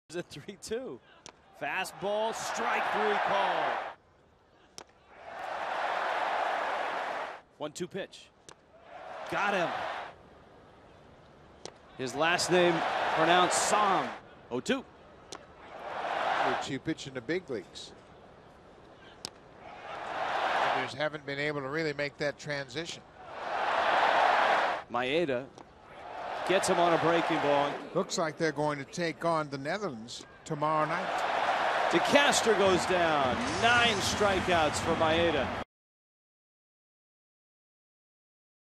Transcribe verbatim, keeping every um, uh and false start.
At three two. Fastball, strike three call. one two pitch. Got him. His last name pronounced Sam. oh two. Which you pitch in the big leagues. Others haven't been able to really make that transition. Maeda gets him on a breaking ball. Looks like they're going to take on the Netherlands tomorrow night. DeCastro goes down. Nine strikeouts for Maeda.